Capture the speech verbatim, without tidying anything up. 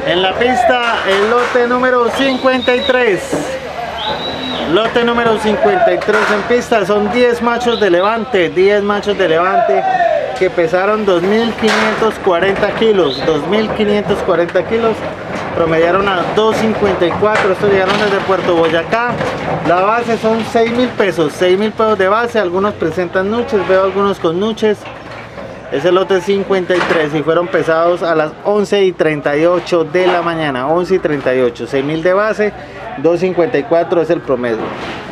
En la pista, el lote número cincuenta y tres. Lote número cincuenta y tres en pista. Son diez machos de levante. diez machos de levante que pesaron dos mil quinientos cuarenta kilos. dos mil quinientos cuarenta kilos. Promediaron a dos cincuenta y cuatro. Estos llegaron desde Puerto Boyacá. La base son seis mil pesos. seis mil pesos de base. Algunos presentan nuches. Veo algunos con nuches. Es el lote cincuenta y tres y fueron pesados a las once y treinta y ocho de la mañana. once y treinta y ocho. seis mil de base. dos cincuenta y cuatro es el promedio.